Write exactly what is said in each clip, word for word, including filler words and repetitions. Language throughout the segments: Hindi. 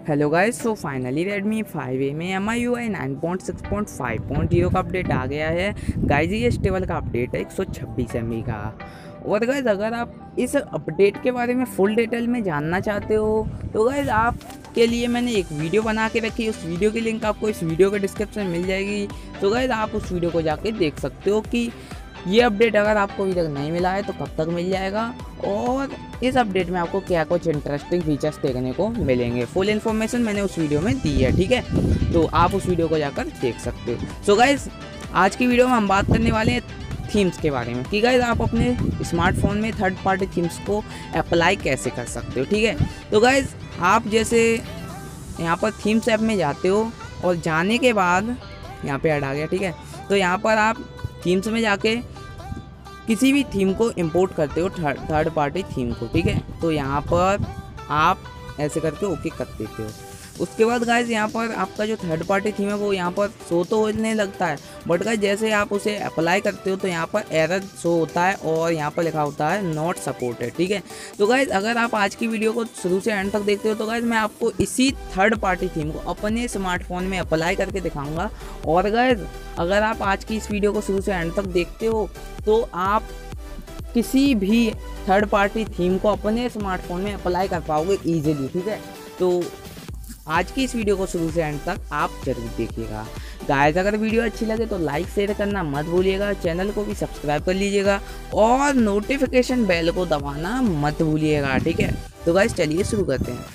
Hello guys, so finally Redmi five A में M I U I nine point six point five point zero का अपडेट आ गया है। गाइस ये स्टेबल का अपडेट है एक सौ छब्बीस एम बी का। और गाइस अगर आप इस अपडेट के बारे में फुल डिटेल में जानना चाहते हो तो गाइस आपके लिए मैंने एक वीडियो बना के रखी है। उस वीडियो की लिंक आपको इस वीडियो के डिस्क्रिप्शन में मिल जाएगी। तो गाइस आप उस वीडियो को जाके देख सकते हो कि ये अपडेट अगर आपको अभी तक नहीं मिला है तो कब तक मिल जाएगा और इस अपडेट में आपको क्या कुछ इंटरेस्टिंग फीचर्स देखने को मिलेंगे। फुल इन्फॉर्मेशन मैंने उस वीडियो में दी है, ठीक है, तो आप उस वीडियो को जाकर देख सकते हो। सो गाइस आज की वीडियो में हम बात करने वाले हैं थीम्स के बारे में कि गाइस आप अपने स्मार्टफोन में थर्ड पार्टी थीम्स को अप्लाई कैसे कर सकते हो, ठीक है। तो गाइस आप जैसे यहाँ पर थीम्स ऐप में जाते हो और जाने के बाद यहाँ पे ऐड आ गया, ठीक है। तो यहाँ पर आप थीम्स में जाके किसी भी थीम को इंपोर्ट करते हो, थर्ड पार्टी थीम को, ठीक है। तो यहाँ पर आप ऐसे करके ओके कर देते हो। उसके बाद गाइस यहाँ पर आपका जो थर्ड पार्टी थीम है वो यहाँ पर शो तो होने लगता है, बट गाइस जैसे आप उसे अप्लाई करते हो तो यहाँ पर एरर शो होता है और यहाँ पर लिखा होता है नॉट सपोर्टेड, ठीक है। तो गाइस अगर आप आज की वीडियो को शुरू से एंड तक देखते हो तो गाइस मैं आपको इसी थर्ड पार्टी थीम को अपने स्मार्टफोन में अप्लाई करके दिखाऊंगा। और गाइस अगर आप आज की इस वीडियो को शुरू से एंड तक देखते हो तो आप किसी भी थर्ड पार्टी थीम को अपने स्मार्टफोन में अप्लाई कर पाओगे ईजिली, ठीक है। तो आज की इस वीडियो को शुरू से एंड तक आप जरूर देखिएगा। गाइस अगर वीडियो अच्छी लगे तो लाइक शेयर करना मत भूलिएगा, चैनल को भी सब्सक्राइब कर लीजिएगा और नोटिफिकेशन बेल को दबाना मत भूलिएगा, ठीक है। तो गाइस चलिए शुरू करते हैं।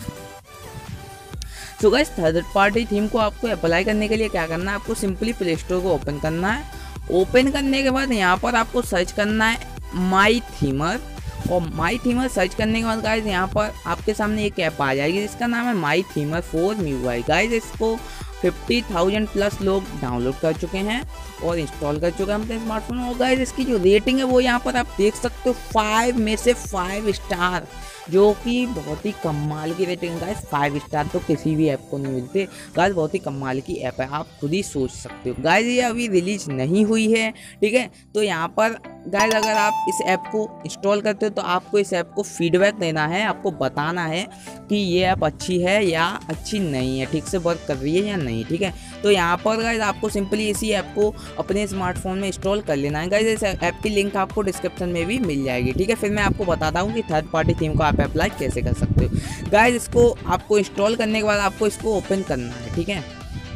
तो गाइस थर्ड पार्टी थीम को आपको अप्लाई करने के लिए क्या करना है, आपको सिंपली प्ले स्टोर को ओपन करना है। ओपन करने के बाद यहाँ पर आपको सर्च करना है माई थीमर और माई थीमर सर्च करने के बाद गाइस यहाँ पर आपके सामने एक ऐप आ जाएगी जिसका नाम है My Themer for M I U I. Guys इसको फिफ्टी थाउजेंड प्लस लोग डाउनलोड कर चुके हैं और इंस्टॉल कर चुके हैं अपने स्मार्टफोन में। और गाइस इसकी जो रेटिंग है वो यहाँ पर आप देख सकते हो फाइव में से फाइव स्टार, जो कि बहुत ही कमाल की रेटिंग है। गाइस फाइव स्टार तो किसी भी ऐप को नहीं मिलते। गाइस बहुत ही कमाल की ऐप है, आप खुद ही सोच सकते हो। गाइस ये अभी रिलीज नहीं हुई है, ठीक है। तो यहाँ पर गाइस अगर आप इस ऐप को इंस्टॉल करते हो तो आपको इस ऐप को फीडबैक देना है, आपको बताना है कि ये ऐप अच्छी है या अच्छी नहीं है, ठीक से वर्क कर रही है या नहीं, ठीक है। तो यहाँ पर गाइस आपको सिंपली इसी ऐप को अपने स्मार्टफोन में इंस्टॉल कर लेना है। गाइस इस ऐप की लिंक आपको डिस्क्रिप्शन में भी मिल जाएगी, ठीक है। फिर मैं आपको बताता हूँ कि थर्ड पार्टी थीम को आप अप्लाई कैसे कर सकते हो। गाइस इसको आपको इंस्टॉल करने के बाद आपको इसको ओपन करना है, ठीक है।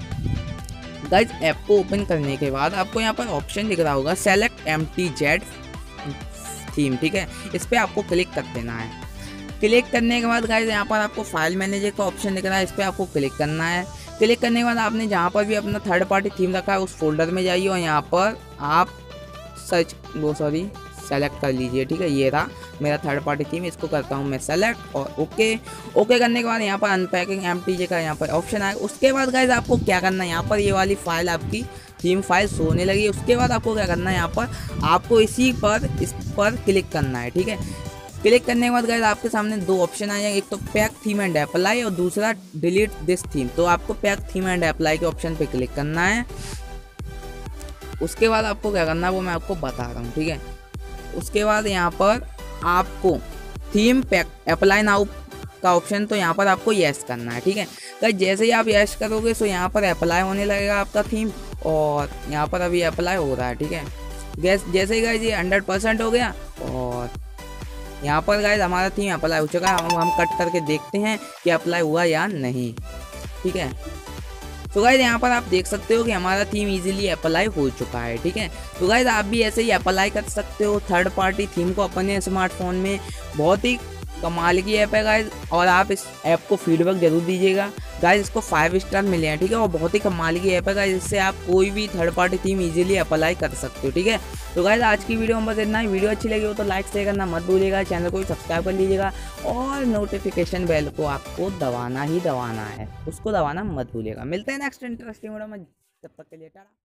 गाइस ऐप को ओपन करने के बाद आपको यहाँ पर ऑप्शन दिख रहा होगा select M T Z theme, ठीक है। इस पर आपको क्लिक कर देना है। क्लिक करने के बाद गाइस यहाँ पर आपको फाइल मैनेजर का ऑप्शन दिख रहा है, इस पर आपको क्लिक करना है। क्लिक करने के बाद आपने जहाँ पर भी अपना थर्ड पार्टी थीम रखा है उस फोल्डर में जाइए और यहाँ पर आप सर्च वो सॉरी सेलेक्ट कर लीजिए, ठीक है। ये रहा मेरा थर्ड पार्टी थीम, इसको करता हूँ मैं सेलेक्ट और ओके। ओके करने के बाद यहाँ पर अनपैकिंग एमटीजे का यहाँ पर ऑप्शन आए। उसके बाद गाइस आपको क्या करना है, यहाँ पर ये वाली फाइल आपकी थीम फाइल सोने लगी। उसके बाद आपको क्या करना है, यहाँ पर आपको इसी पर इस पर क्लिक करना है, ठीक है। क्लिक करने के बाद गाइस आपके सामने दो ऑप्शन आ जाएंगे, एक तो पैक थीम एंड अप्लाई और दूसरा डिलीट दिस थीम। तो आपको पैक थीम एंड अप्लाई के ऑप्शन पे क्लिक करना है। उसके बाद आपको क्या करना है वो मैं आपको बता रहा हूँ, ठीक है। उसके बाद यहाँ पर आपको थीम पैक अप्लाई नाउ का ऑप्शन, तो यहाँ पर आपको यस करना है, ठीक है। गाइस जैसे ही आप यस करोगे तो यहाँ पर अप्लाई होने लगेगा आपका थीम और यहाँ पर अभी अप्लाई हो रहा है, ठीक है। गैस जैसे ही गाइस ये हंड्रेड परसेंट हो गया और यहाँ पर गाइस हमारा थीम अप्लाई हो चुका है। हम हम कट करके देखते हैं कि अप्लाई हुआ या नहीं, ठीक है। तो गाइस यहाँ पर आप देख सकते हो कि हमारा थीम इजीली अप्लाई हो चुका है, ठीक है। तो गाइस आप भी ऐसे ही अप्लाई कर सकते हो थर्ड पार्टी थीम को अपने स्मार्टफोन में। बहुत ही कमाल की ऐप है गाइस और आप इस ऐप को फीडबैक जरूर दीजिएगा। गाइस इसको फाइव स्टार मिले हैं, ठीक है। और बहुत ही कमाल की ऐप है गाइस, इससे आप कोई भी third party theme easily apply कर सकते हो, ठीक है। तो गाइस आज की वीडियो में बस इतना ही। वीडियो अच्छी लगी हो तो लाइक शेयर करना मत भूलिएगा, चैनल को भी सब्सक्राइब कर लीजिएगा और नोटिफिकेशन बेल को आपको दबाना ही दबाना है, उसको दबाना मत भूलिएगा। मिलते हैं नेक्स्ट इंटरेस्टिंग वीडियो में, तब तक के लिए टाटा।